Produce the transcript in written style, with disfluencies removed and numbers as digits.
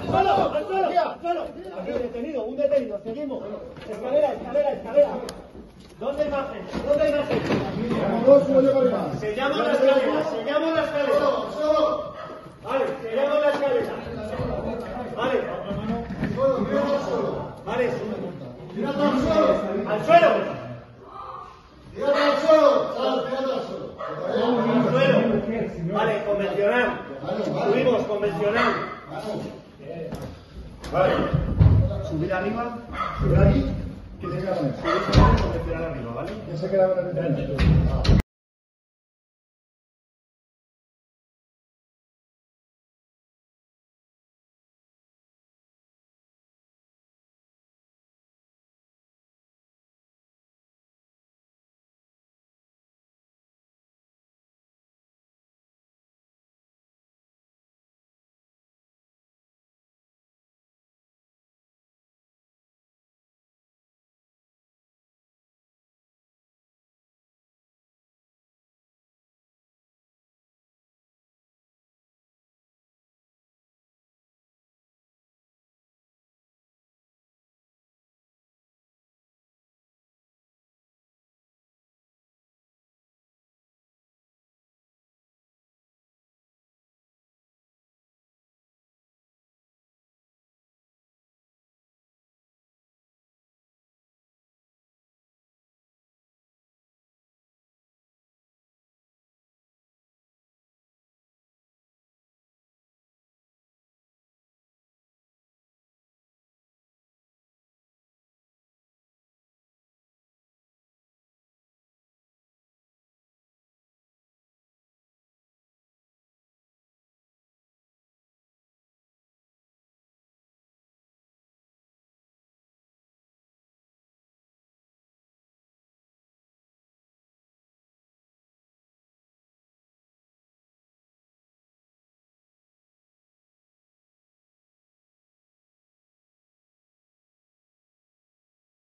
Aquí, detenido, un detenido, seguimos. Escalera. ¿Dónde imagen? Sellamos la escalera. Vale, sellamos la escalera. Vale. Al suelo. Vale, convencional. Subimos, convencional. Vale. Subir arriba, subir aquí. ¿Qué se queda con él? Subir convencional arriba, ¿vale? ¿Qué se queda con el